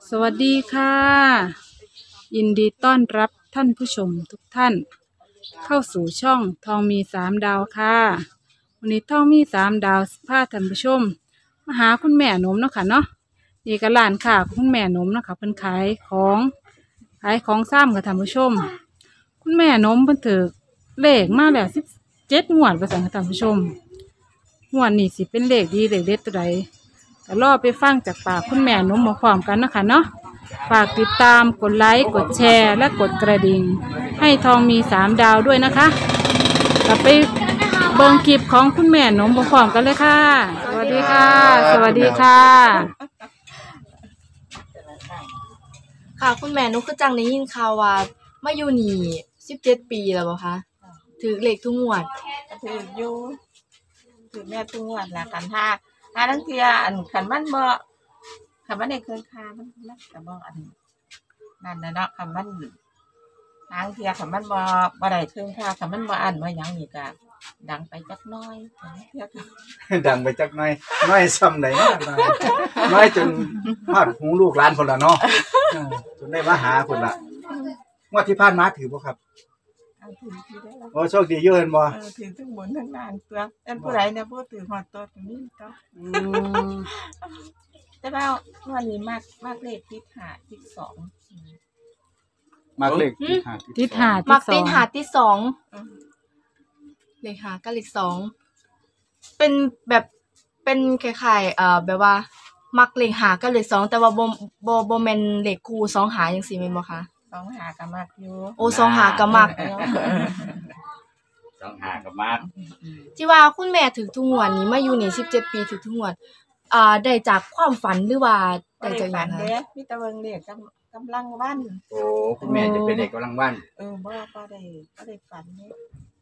สวัสดีค่ะยินดีต้อนรับท่านผู้ชมทุกท่าน เข้าสู่ช่องทองมีสามดาวค่ะวันนี้ทองมีสามดาวพาท่านผู้ชมมาหาคุณแม่หนมเนาะค่ะเนาะนี่ก็ร้านค่ะคุณแม่หนมเนาะค่ะเพิ่นขายของซ้ำค่ะท่านผู้ชม คุณแม่หนมเพิ่นถือเลขมาแล้ว17 งวดประสันค่ะท่านผู้ชมงวดนี้สิเป็นเลขดีเลขเด็ดตัวใด ก็รอไปฟังจากปากคุณแม่หนุ่มมาพร้อมกันนะคะเนาะฝากติดตามกดไลค์กดแชร์และกดกระดิ่งให้ทองมีสามดาวด้วยนะคะกลับไปเบิ่งคลิปของคุณแม่หนุ่มมาพร้อมกันเลยค่ะสวัสดีค่ะสวัสดีค่ะค่ะคุณแม่นุกคือจังได้ยินข่าวว่ามาอยู่นี่17 ปีแล้วบ่คะถือเลขทุกงวดถืออยู่ถือแม่ทุกงวดละกันถ้าทั้งเทียอันขันมันได้เคยคามันก็บ่อันนั่นนะเนาะขันมันทางเทียขันมันบ่ได้เคยคาขันมันบ่อันบ่หยังนี่ก็ดังไปจักหน้อยเทียก็ดังไปจักหน่อยน้อยซ้ำไหนเนาะน้อยจนพาดหูลูกหลานคนละเนาะจนได้มาหาคนละงวดที่ผ่านมาถือบ่ครับถือที่ได้แล้วโอ้โชคดีเยอะเห็นบ่ถือทั้งบนทั้งล่างเปลือกอันผู้ใดเนี่ยผู้ถือหอดตัวตรงนี้ก็แต่ว่าวันนี้มากเลขที่หาที่สองมากเลขทิศหามักติดหาที่สองเลขหากับเลขสองเป็นแบบเป็นคล้ายๆแบบว่ามักเลขหากับเลขสองแต่ว่าบ่แม่นเลขคู่สองหาจังซี่แม่นบ่คะสองหากับมากอยู่โอ้สองหากับมักสองหากับมากที่ว่าคุณแม่ถึกทุกงวดนี้มาอยู่นี่17 ปีถึกทุกงวดได้จากความฝันหรือว่าได้จากหยังคะมีแต่เบิ่งเลขกำลังวันโอ้คุณแม่จะเป็นเด็กกำลังวันบ่ได้ฝันนี่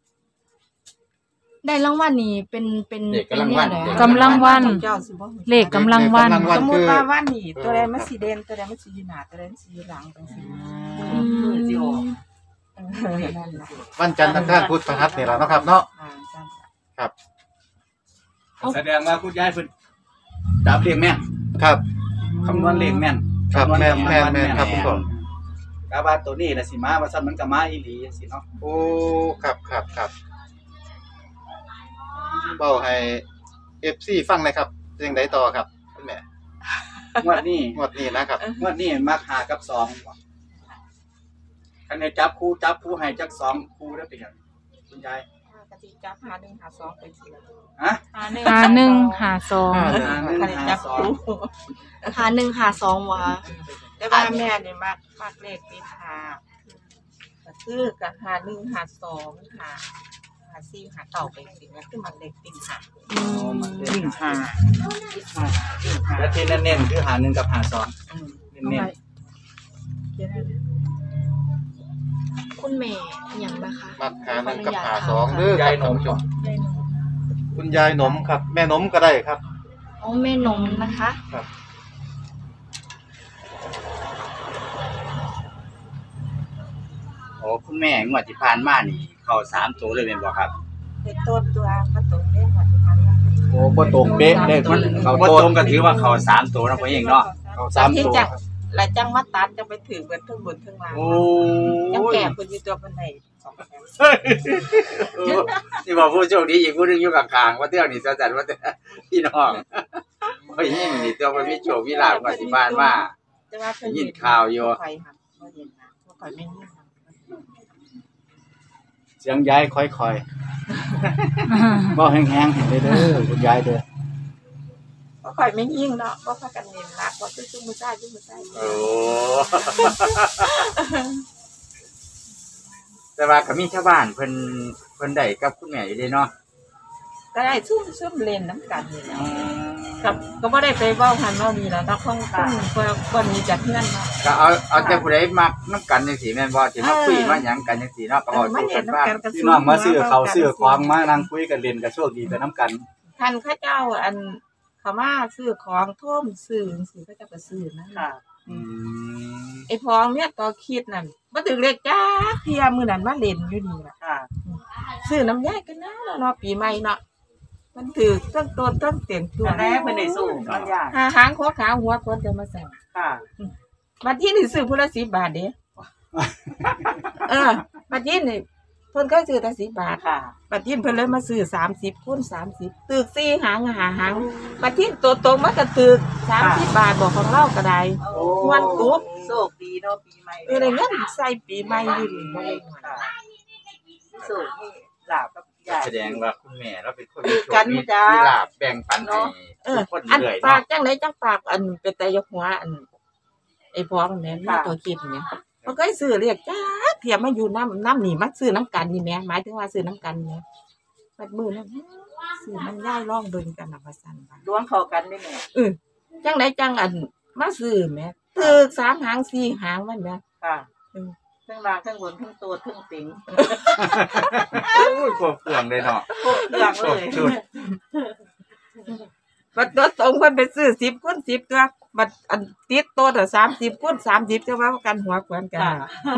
ได้รางวัลนี่เป็นเด็กกำลังวันกำลังวันเลขกำลังวันสมมุติว่าวันนี้ตัวใดมันสิเด่นตัวใดมันสิอยู่หน้าตัวใดมันสิอยู่หลังจังซี่สิออกนั่นล่ะวันจันทร์อังคารพุธพฤหัสนี่ล่ะเนาะครับเนาะครับแสดงว่าคุณยายเพิ่นจับเลขแม่นครับคำนวณเลขแม่นครับแม่นครับคุณพ่อกะว่าตัวนี้น่ะสิมาว่าซั่นมันก็มาอีหลีจังซี่เนาะโอ้ครับเว้าให้ FC ฟังหน่อยครับจังได๋ต่อครับคุณแม่งวดนี้นะครับงวดนี้มักหากับ2คันได้จับคู่ให้จัก2คู่ได้เป็นหยังคุณยายกะสิจับหา1หา2ไปสิฮะหา1หา2 คันได้จับคู่หา1หา2บ่คะแต่ว่าแม่นี่มักเลขติดหาก็คือก็หา1หา2หา4หา9ไปสิมันคือมันเลขติดหาหาแล้วที่เน้นๆคือหา1กับหา2เน้นคุณแม่หยังนะคะมักหา1กับหา2เด้อยายหนมจ้ะคุณยายหนมครับแม่หนมก็ได้ครับอ๋อแม่หนมนะคะครับโอ้คุณแม่งวดที่ผ่านมานี่เข้า3ตัวเลยแม่นบ่ครับเป็นต้นตัวมาตรงเด้หมดทันโอ้บ่ตรงเป๊ะเลขมันบ่ตรงก็ถือว่าเข้า3ตัวเนาะพ่อเองเนาะเข้า3ตัวแล้วจังมาตัดจังไปถือเบิดทั้งบนทั้งล่างโอ้จังแก่เพิ่นอยู่ตัวเพิ่นได้2แสนนี่บ่ผู้โชคดีอีกผู้นึงอยู่ข้างๆว่าเที่ยวนี่ซะจัดว่าพี่น้องพ่อเองนี่ตัวมันมีโชคมีลาภกว่าสิผ่านมาแต่ว่าเพิ่นยินข่าวอยู่ค่อยครับบ่เห็นนะบ่ค่อยแม่นยินเสียงยายค่อยๆบ่แห้งๆเห็นเด้อคุณยายเด้อบ่ค่อยแม่นยิงเนาะบ่พากันเน้นรักบ่ซุ่มๆมื้อซ้ายโอ้แต่ว่าก็มีชาวบ้านเพิ่นได้กับคุณแม่อยู่เด้เนาะก็ได้ซุ่มเล่นน้ำกันนี่แหละก็บ่ได้ไปเว้าหันเว้านี่ล่ะแต่ของก็มีจากเพื่อนเนาะก็เอาแต่ผู้ใดมักนำกันจังซี่แม่นบ่สิมาคุยมาหยังกันจังซี่เนาะก็เว้าสู่กันฟังพี่น้องมาซื้อข้าวซื้อของมานั่งคุยกันเล่นก็โชคดีไปนำกันคันเขาเจ้าอันเขามาซื้อของท่มซื้อจังซี่เขาจะไปซื้อนะค่ะไอ้พองเนี่ยก็คิดนั่นบ่ถึงเลขจ้าเที่ยมื้อนั้นมาเล่นอยู่นี่ล่ะค่ะซื้อน้ำยายกันนะเนาะปีใหม่เนาะมันถือตั้งต้นตั้งเต็มตัวแม่เพิ่นได้สู้น้ำยาหางโคขาหัวคนจะมาใส่ค่ะบัดนี้นี่ซื้อพุ่นละ10 บาทเด้บัดนี้นี่เพิ่นเคยซื้อแต่10 บาทค่ะบัดนี้เพิ่นเลยมาซื้อ30คูณ30ตึก4หาง5หางบัดนี้ตัวตรงมันก็ตึก30 บาทบอกของเราก็ได้ม่วนกุ๊บโชคดีเนาะปีใหม่ได้เงินใส่ปีใหม่อยู่นี่บ่ได้ม่วนโชคนี่ลาบกับยายแสดงว่าคุณแม่เราเป็นคนมีโชคกันมีจ้าลาบแบ่งปันให้ทุกคนอันเรื่อยฝาเนาะกจังไดจังฝากอันเป็นแต่ยกหัวอันไอ้พ้องแม่นมีตัวคิดแม่มันก็ซื้อเรียกจ้าเทียมมาอยู่น้ำนี่มาซื้อน้ำกันนี่แม่หมายถึงว่าซื้อน้ำกันแม่บัดมื้อนั้นซื้อมันย้ายร่องเบิ่งกันน่ะว่าซั่นว่าดวงเข้ากันได้แม่จังไดจังอันมาซื้อแม่ตึก3หาง4หางมันแม่ค่ะทั้งล่างทั้งบนทั้งตัวทั้งติ่งโอ้ยครบเครื่องเลยเนาะครบเครื่องเลยชุดบัดตัวตรงเพิ่นไปซื้อ10คูณ10ตัวบัดอันติดตัวน่ะ30คูณ30จะว่ากันหัวขวนกันค่ะ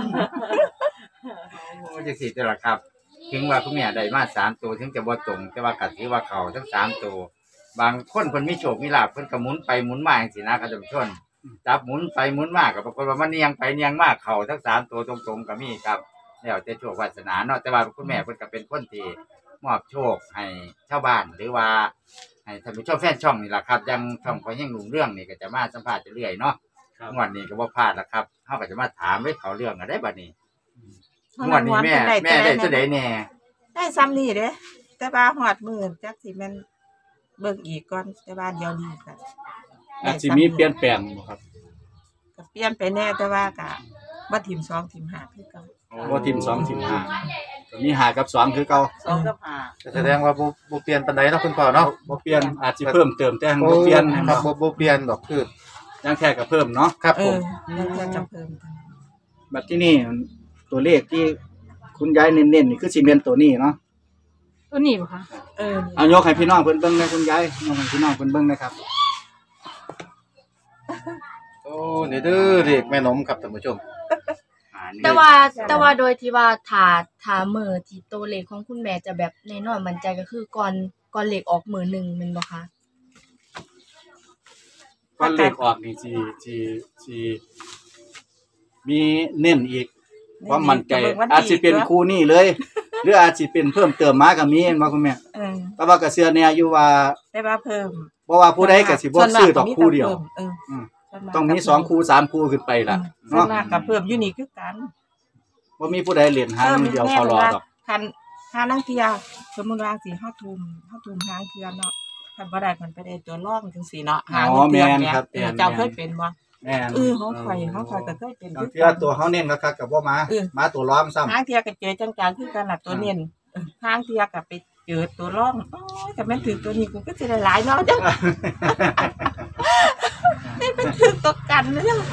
โอ้จังซี่ตัวละครับ ถึงว่าคุณแม่ได้มา3ตัวถึงจะบ่ตรง แต่ว่าก็ถือว่าเข้าทั้ง3ตัวบางคนเพิ่นมีโชคมีลาภเพิ่นก็หมุนไปหมุนมาจังซี่นะครับท่านผู้ชมจับหมุนไปหมุนมาก็ปรากฏว่ามันเนียงไปเนียงมาเข้าทั้ง3ตัวตรงๆก็มีครับแล้วแต่โชควาสนาเนาะแต่ว่าคุณแม่เพิ่นก็เป็นคนที่มอบโชคให้ชาวบ้านหรือว่าให้ท่านผู้ชมแฟนช่องนี่ล่ะครับยังช่องพอยังรุ่งเรื่องนี่ก็จะมาสัมภาษณ์เรื่อยๆเนาะงวดนี้ก็บ่พลาดแล้วครับเฮาก็จะมาถามไว้เขาเรื่องกันได้บัดนี้งวดนี้แม่ได้ตัวใดแน่ได้ซ้ำนี่เด้แต่ว่าฮอดมื้อจักสิแม่นเบิ่งอีกก่อนแต่ว่าเดี๋ยวนี้ก็อาจสิมีเปลี่ยนแปลงบ่ครับก็เปลี่ยนไปแน่แต่ว่าก็บ่ทิ่ม2ทิ่ม5คือเก่าบ่ทีม2ทีม5ก็มี5กับ2คือเก่า 2กับ5 แสดงว่าบ่เปลี่ยนปานใดเนาะคุณพ่อเนาะบ่เปลี่ยนอาจสิเพิ่มเติมแต่บ่เปลี่ยนครับบ่เปลี่ยนดอกคืออย่างแท้ก็เพิ่มเนาะครับผมแล้วก็จะเพิ่มบัดที่นี่ตัวเลขที่คุณยายเน้นๆนี่คือสิแม่นตัวนี้เนาะตัวนี้บ่คะเอายกให้พี่น้องเพิ่นเบิ่งได้คุณยายยกให้พี่น้องเพิ่นเบิ่งได้ครับโอ้นี่เด้อเลขแม่นมครับท่านผู้ชมแต่ว่าโดยที่ว่าถ้ามื้อที่ตัวเลขของคุณแม่จะแบบแน่นอนมั่นใจก็คือก่อนเลขออกมื้อหนึงแม่นบ่คะก่อนเลขออกนี่สิมีเน้นอีกความมั่นใจอาจสิเป็นคู่นี้เลย หรืออาจสิเป็นเพิ่มเติมมาก็มีเห็นบ่คุณแม่ แต่ว่าก็เชื่อแน่อยู่ว่าแต่ว่าเพิ่มบ่ว่าผู้ใดก็สิบ่ซื้อดอกคู่เดียวต้ต้องมี2คู่3คู่ขึ้นไปล่ะส่วนเนาะมากก็เพิ่มอยู่นี่คือกันบ่มีผู้ใดเล่นหางเดียวเขารอดอกคันหานังเที่ยสมมุติว่าสิ5ทุ่มหางเทื่อเนาะคันบ่ได้มันไปได้ตัวรองจังซี่เนาะหางอ๋อแม่นเทื่อครับเจ้าเคยเป็นบ่แม่นของข่อยก็เคยเป็นบางเทื่อตัวเฮาเน้นคักๆก็บ่มามาตัวล้อมซ้ำหางเทื่อก็เจอจังๆคือกันน่ะตัวเน้นหางเทื่อก็ไปเจอตัวรองโอ้ยแต่แม่นถึงตัวนี้ก็สิได้หลายเนาะจังนี่เป็นถึงตัวกันเนาะ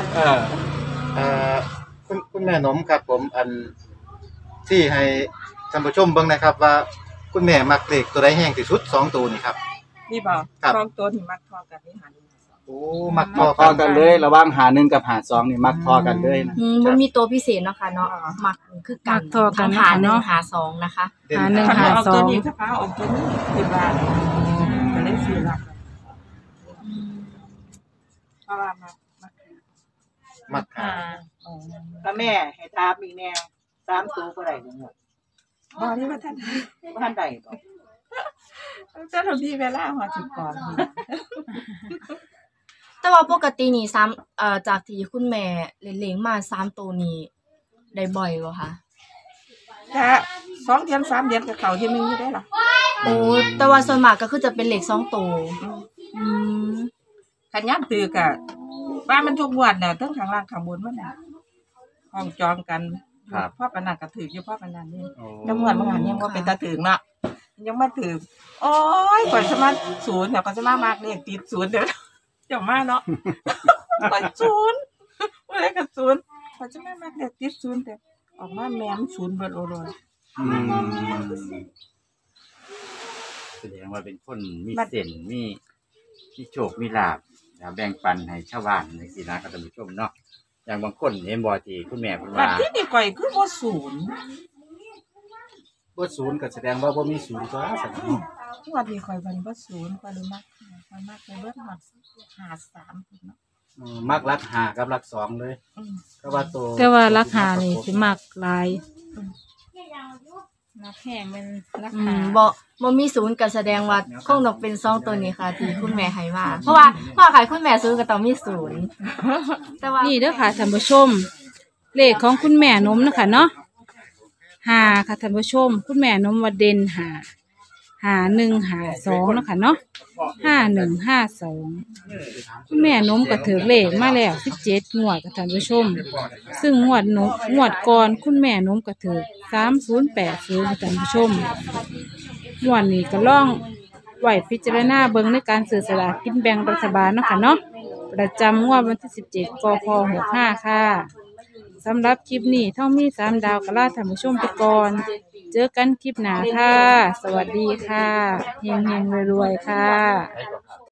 คุณแม่นมครับผมอันที่ให้ท่านผู้ชมเบิ่งนะครับว่าคุณแม่มักเลขตัวใดแห้งที่สุด2ตัวนี่ครับนี่บ่ครับสองตัวนี่มักทอกันนี่หาดูโอ้มักพพออกันกันเลยระหว่างหา1กับหา2นี่มักพอกันเลยนะบ่มีตัวพิเศษเนาะค่ะเนาะมักคือกันมักเท่ากันทั้งหาเนาะ 1หา2นะคะเด่นหาหนึ่งคันหาเอาสอตัวงนี้ถ้าฟ้าออกตัวนี้คือว่าก็เลยซื้อละเพราะว่ามักก็แม่ให้ถามอีกแน่3ตัวบ่ได้จังหมดบ่ได้ว่าท่านบ่ทันได้บ่เจ้าหน้าที่เวลาหัวจุดก่อนแต่ว่าปกตินี่จากที่คุณแม่เลี้ยงมา3ตัวนี้ได้บ่อยบ่คะถ้า2เดือน3เดือนก็เข้าที่นึงอยู่ได้ล่ะโอ้แต่ว่าส่วนมากก็คือจะเป็นเลข2ตัวอืมคันยามตื้อก็ว่ามันทุกงวดน่ะทั้งข้างล่างข้างบนมันน่ะห้องจองกันเพราะปานนั้นก็ถืออยู่เพราะปานนั้นนี่จังหวัดบางหันยังบ่เป็นตาถึงเนาะยังบ่ถึงโอ้ยก่อนจะมา0เดี๋ยวก็จะมามากเลขติด0เดี๋ยวเจ้ามาเนาะก่อน0บ่ได้ก็0ก็จะมามากเลขติด0แต่ออกมาแม่ม0เบิดโอโลแสดงว่าเป็นคนมีเส้นมีโชคมีลาภแบ่งปันให้ชาวบ้านจังซี่นะครับท่านผู้ชมเนาะอย่างบางคนเห็นบ่ที่คุณแม่เพิ่นบัดว่าที่นี่ก่อยคือบ่0 บ่0ก็แสดงว่าบ่มี0ตัวซั่นเนาะงวดนี้ข่อยวันบ่0ข่อยเลยมักไปเบิดฮอด53พุ่นเนาะมักรักหากับรักสองเลยก็ว่าตัวแต่ว่าราคานี่สิมักหลายนักแห้งเป็นราคาบ่มีศูนย์ก็แสดงว่าคงต้องเป็น2ตัวนี้ค่ะที่คุณแม่ให้มาเพราะว่าขายคุณแม่ศูนย์ก็ต้องมีศูนย์แต่ว่านี่เด้อค่ะท่านผู้ชม เลขของคุณแม่นมนะคะเนาะ5ค่ะท่านผู้ชม คุณแม่นมว่าเด่น5152เนาะค่ะเนาะ5152คุณแม่นมก็ถือเลขมาแล้ว17งวดค่ะท่านผู้ชม ซึ่งงวดก่อนคุณแม่นมก็ถือ3080ค่ะท่านผู้ชมงวดนี้ก็ล่องไหวพิจารณาเบิ่งในการซื้อสลากกินแบ่งรัฐบาลเนาะค่ะเนาะประจำงวดวันที่17กพ65ค่ะสำหรับคลิปนี้ท่องมี3ดาวก็ลาท่านผู้ชมไปก่อนเจอกันคลิปหน้าค่ะ สวัสดีค่ะเฮงๆรวยๆค่ะ